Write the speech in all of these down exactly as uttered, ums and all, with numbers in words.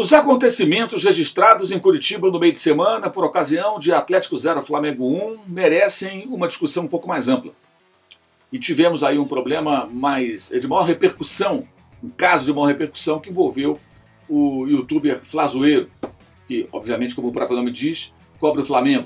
Os acontecimentos registrados em Curitiba no meio de semana, por ocasião de Atlético zero, Flamengo um, merecem uma discussão um pouco mais ampla. E tivemos aí um problema mais, de maior repercussão, um caso de maior repercussão que envolveu o youtuber Flazoeiro, que, obviamente, como o próprio nome diz, cobre o Flamengo.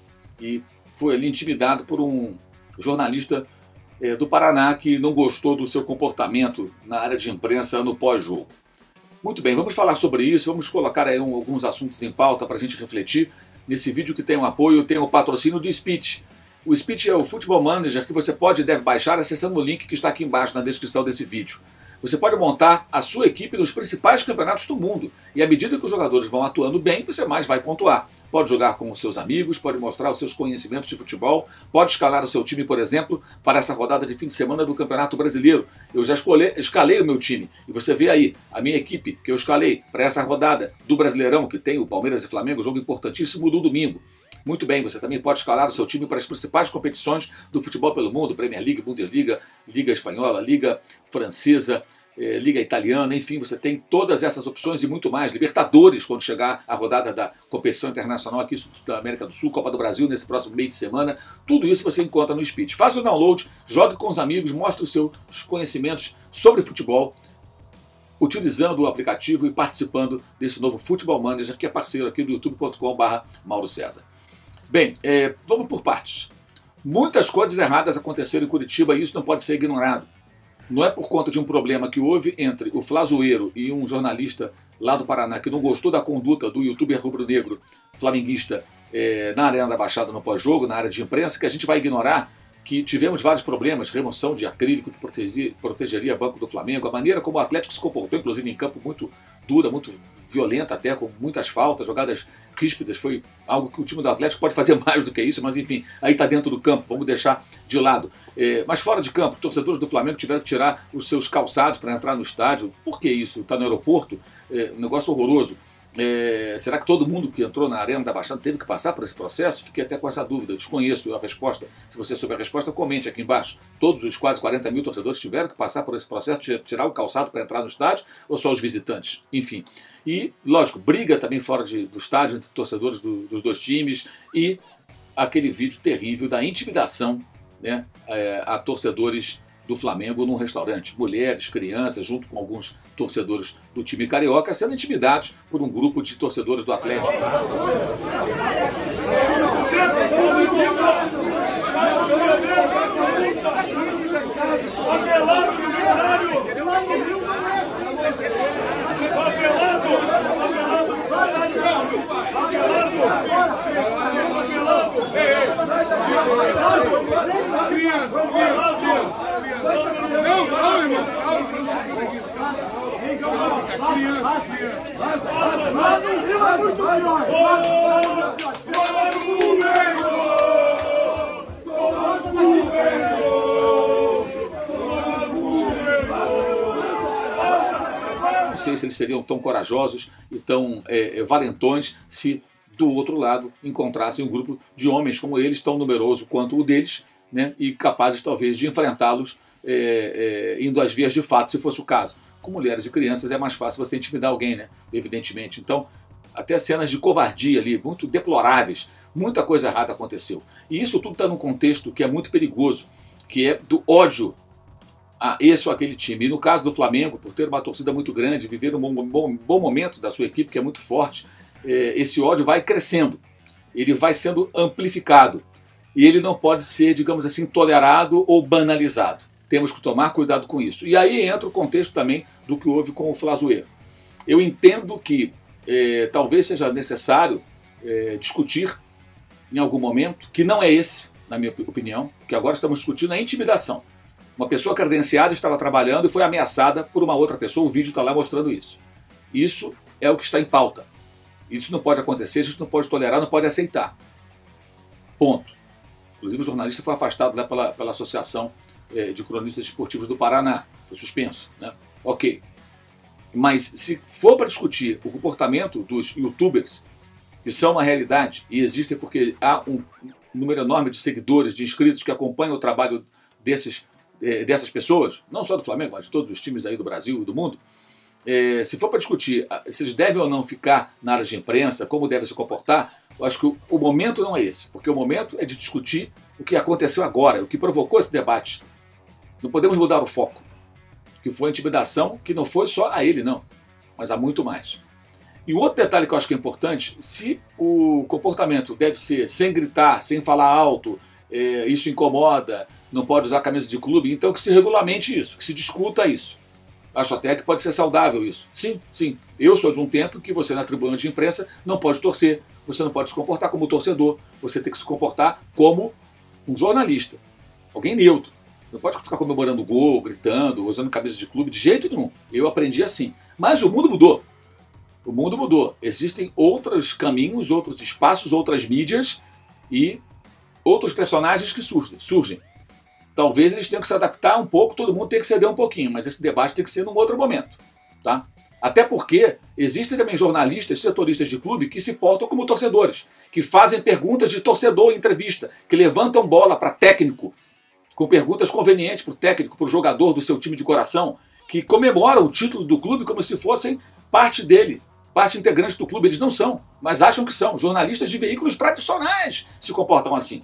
E foi ali intimidado por um jornalista é, do Paraná que não gostou do seu comportamento na área de imprensa no pós-jogo. Muito bem, vamos falar sobre isso, vamos colocar aí um, alguns assuntos em pauta para a gente refletir nesse vídeo que tem o apoio, tem o patrocínio do Speech. O Speech é o Football Manager que você pode e deve baixar acessando o link que está aqui embaixo na descrição desse vídeo. Você pode montar a sua equipe nos principais campeonatos do mundo e à medida que os jogadores vão atuando bem, você mais vai pontuar. Pode jogar com os seus amigos, pode mostrar os seus conhecimentos de futebol, pode escalar o seu time, por exemplo, para essa rodada de fim de semana do Campeonato Brasileiro. Eu já escolhi, escalei o meu time e você vê aí a minha equipe que eu escalei para essa rodada do Brasileirão, que tem o Palmeiras e Flamengo, jogo importantíssimo do domingo. Muito bem, você também pode escalar o seu time para as principais competições do futebol pelo mundo, Premier League, Bundesliga, Liga Espanhola, Liga Francesa, eh, Liga Italiana, enfim, você tem todas essas opções e muito mais. Libertadores, quando chegar a rodada da competição internacional aqui da América do Sul, Copa do Brasil, nesse próximo meio de semana, tudo isso você encontra no Speech. Faça o download, jogue com os amigos, mostre os seus conhecimentos sobre futebol, utilizando o aplicativo e participando desse novo Football Manager, que é parceiro aqui do youtube ponto com barra Mauro César. Bem, é, vamos por partes. Muitas coisas erradas aconteceram em Curitiba e isso não pode ser ignorado. Não é por conta de um problema que houve entre o Flazoeiro e um jornalista lá do Paraná que não gostou da conduta do youtuber rubro-negro flamenguista é, na Arena da Baixada no pós-jogo, na área de imprensa, que a gente vai ignorar que tivemos vários problemas, remoção de acrílico que protegeria, protegeria banco do Flamengo, a maneira como o Atlético se comportou, inclusive em campo muito dura, muito violenta até, com muitas faltas, jogadas ríspidas, foi algo que o time do Atlético pode fazer mais do que isso, mas enfim, aí está dentro do campo, vamos deixar de lado. É, mas fora de campo, os torcedores do Flamengo tiveram que tirar os seus calçados para entrar no estádio. Por que isso? Está no aeroporto, é, um negócio horroroso. É, será que todo mundo que entrou na Arena da Baixada teve que passar por esse processo? Fiquei até com essa dúvida, eu desconheço a resposta. Se você souber a resposta, comente aqui embaixo. Todos os quase quarenta mil torcedores tiveram que passar por esse processo, tirar o calçado para entrar no estádio, ou só os visitantes? Enfim. E, lógico, briga também fora de, do estádio entre torcedores do, dos dois times e aquele vídeo terrível da intimidação, né, é, a torcedores do Flamengo num restaurante. Mulheres, crianças, junto com alguns torcedores do time carioca, sendo intimidados por um grupo de torcedores do Atlético. Não, não, irmão. Não sei se eles seriam tão corajosos e tão é, valentões se do outro lado encontrassem um grupo de homens como eles, tão numeroso quanto o deles, né, e capazes talvez de enfrentá-los é, é, indo às vias de fato, se fosse o caso. Com mulheres e crianças é mais fácil você intimidar alguém, né, evidentemente. Então, até cenas de covardia ali, muito deploráveis, muita coisa errada aconteceu. E isso tudo está num contexto que é muito perigoso, que é do ódio a esse ou aquele time. E no caso do Flamengo, por ter uma torcida muito grande, viver um bom, bom, bom momento da sua equipe, que é muito forte, é, esse ódio vai crescendo, ele vai sendo amplificado. E ele não pode ser, digamos assim, tolerado ou banalizado. Temos que tomar cuidado com isso. E aí entra o contexto também do que houve com o Flazoeiro. Eu entendo que é, talvez seja necessário é, discutir em algum momento, que não é esse, na minha opinião, porque agora estamos discutindo a intimidação. Uma pessoa credenciada estava trabalhando e foi ameaçada por uma outra pessoa, o vídeo está lá mostrando isso. Isso é o que está em pauta. Isso não pode acontecer, a gente não pode tolerar, não pode aceitar. Ponto. Inclusive o jornalista foi afastado lá pela, pela Associação eh, de Cronistas Esportivos do Paraná. Foi suspenso, né? Ok. Mas se for para discutir o comportamento dos youtubers, que são uma realidade e existem porque há um número enorme de seguidores, de inscritos que acompanham o trabalho desses, eh, dessas pessoas, não só do Flamengo, mas de todos os times aí do Brasil e do mundo, é, se for para discutir se eles devem ou não ficar na área de imprensa, como devem se comportar, eu acho que o, o momento não é esse, porque o momento é de discutir o que aconteceu agora, o que provocou esse debate. Não podemos mudar o foco, que foi a intimidação, que não foi só a ele, não, mas há muito mais. E o outro detalhe que eu acho que é importante, se o comportamento deve ser sem gritar, sem falar alto, é, isso incomoda, não pode usar camisa de clube, então que se regulamente isso, que se discuta isso. Acho até que pode ser saudável isso. Sim, sim. Eu sou de um tempo que você na tribuna de imprensa não pode torcer, você não pode se comportar como torcedor, você tem que se comportar como um jornalista, alguém neutro. Não pode ficar comemorando gol, gritando, usando camisa de clube, de jeito nenhum. Eu aprendi assim. Mas o mundo mudou. O mundo mudou. Existem outros caminhos, outros espaços, outras mídias e outros personagens que surgem. surgem. Talvez eles tenham que se adaptar um pouco, todo mundo tem que ceder um pouquinho, mas esse debate tem que ser num outro momento. Tá? Até porque existem também jornalistas, setoristas de clube que se portam como torcedores, que fazem perguntas de torcedor em entrevista, que levantam bola para técnico, com perguntas convenientes para o técnico, para o jogador do seu time de coração, que comemoram o título do clube como se fossem parte dele, parte integrante do clube. Eles não são, mas acham que são. Jornalistas de veículos tradicionais se comportam assim.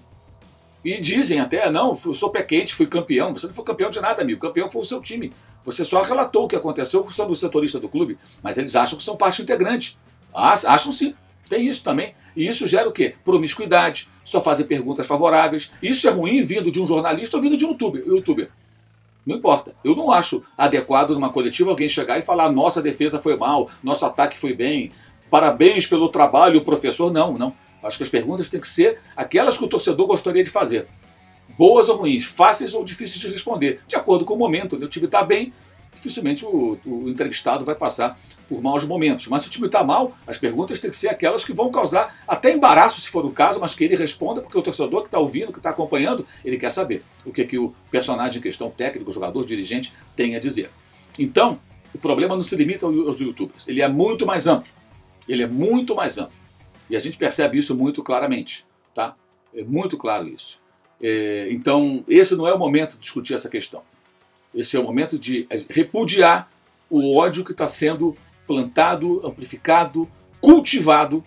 E dizem até, não, eu sou pé quente, fui campeão. Você não foi campeão de nada, amigo. Campeão foi o seu time. Você só relatou o que aconteceu sendo o setorista do clube, mas eles acham que são parte integrante. Acham sim, tem isso também. E isso gera o quê? Promiscuidade, só fazem perguntas favoráveis. Isso é ruim vindo de um jornalista ou vindo de um youtuber. youtuber. Não importa. Eu não acho adequado numa coletiva alguém chegar e falar nossa defesa foi mal, nosso ataque foi bem, parabéns pelo trabalho, professor. Não, não. Acho que as perguntas têm que ser aquelas que o torcedor gostaria de fazer. Boas ou ruins, fáceis ou difíceis de responder, de acordo com o momento. O time está bem, dificilmente o, o entrevistado vai passar por maus momentos. Mas se o time está mal, as perguntas têm que ser aquelas que vão causar até embaraço, se for o caso, mas que ele responda, porque o torcedor que está ouvindo, que está acompanhando, ele quer saber o que, que o personagem em questão, técnico, jogador, dirigente, tem a dizer. Então, o problema não se limita aos youtubers. Ele é muito mais amplo. Ele é muito mais amplo. E a gente percebe isso muito claramente. Tá? É muito claro isso. É, então, esse não é o momento de discutir essa questão. Esse é o momento de repudiar o ódio que está sendo plantado, amplificado, cultivado.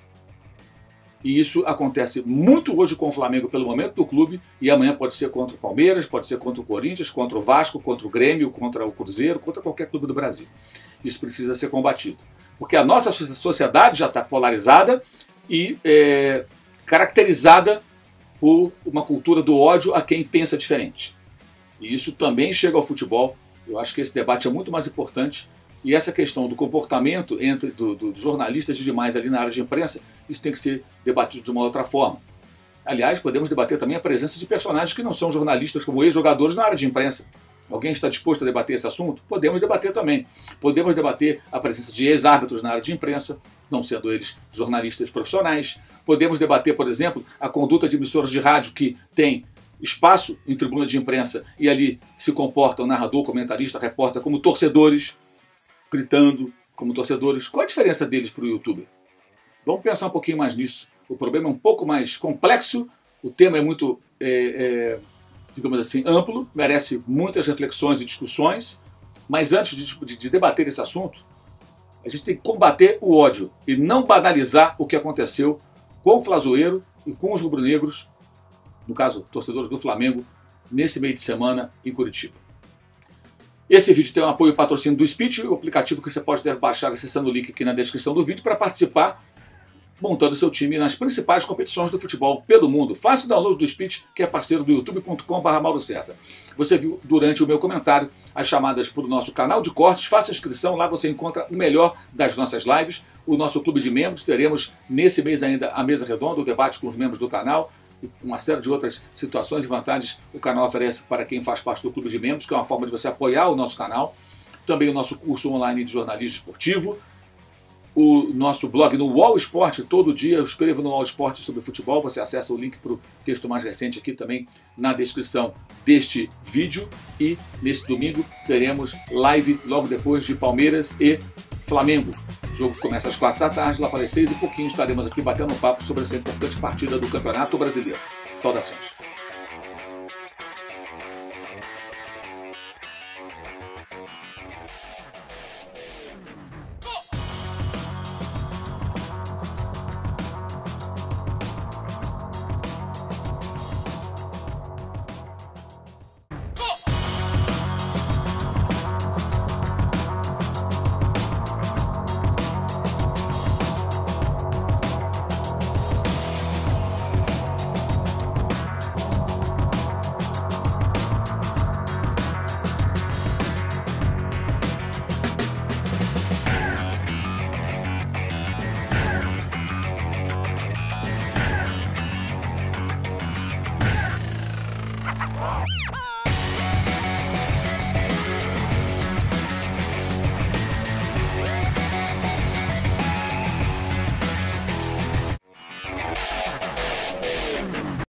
E isso acontece muito hoje com o Flamengo pelo momento do clube, e amanhã pode ser contra o Palmeiras, pode ser contra o Corinthians, contra o Vasco, contra o Grêmio, contra o Cruzeiro, contra qualquer clube do Brasil. Isso precisa ser combatido. Porque a nossa sociedade já está polarizada e é, caracterizada por uma cultura do ódio a quem pensa diferente. E isso também chega ao futebol. Eu acho que esse debate é muito mais importante. E essa questão do comportamento entre do, do, dos jornalistas e demais ali na área de imprensa, isso tem que ser debatido de uma outra forma. Aliás, podemos debater também a presença de personagens que não são jornalistas, como ex-jogadores na área de imprensa. Alguém está disposto a debater esse assunto? Podemos debater também. Podemos debater a presença de ex-árbitros na área de imprensa, não sendo eles jornalistas profissionais. Podemos debater, por exemplo, a conduta de emissoras de rádio que tem espaço em tribuna de imprensa e ali se comportam narrador, comentarista, repórter como torcedores, gritando como torcedores. Qual a diferença deles para o youtuber? Vamos pensar um pouquinho mais nisso. O problema é um pouco mais complexo, o tema é muito, é, é, digamos assim, amplo, merece muitas reflexões e discussões, mas antes de, de, de debater esse assunto, a gente tem que combater o ódio e não banalizar o que aconteceu com o Flazoeiro e com os rubro-negros, no caso, torcedores do Flamengo, nesse meio de semana em Curitiba. Esse vídeo tem um apoio e patrocínio do Speech, o aplicativo que você pode baixar acessando o link aqui na descrição do vídeo para participar montando seu time nas principais competições do futebol pelo mundo. Faça o download do Speech, que é parceiro do youtube ponto com barra Mauro César. Você viu durante o meu comentário as chamadas para o nosso canal de cortes, faça a inscrição, lá você encontra o melhor das nossas lives, o nosso clube de membros, teremos nesse mês ainda a mesa redonda, o debate com os membros do canal, uma série de outras situações e vantagens o canal oferece para quem faz parte do clube de membros, que é uma forma de você apoiar o nosso canal. Também o nosso curso online de jornalismo esportivo, o nosso blog no UOL Esporte, todo dia eu escrevo no UOL Esporte sobre futebol, você acessa o link para o texto mais recente aqui também na descrição deste vídeo. E nesse domingo teremos live logo depois de Palmeiras e Flamengo. O jogo começa às quatro da tarde, lá para as seis e pouquinho estaremos aqui batendo um papo sobre essa importante partida do Campeonato Brasileiro. Saudações.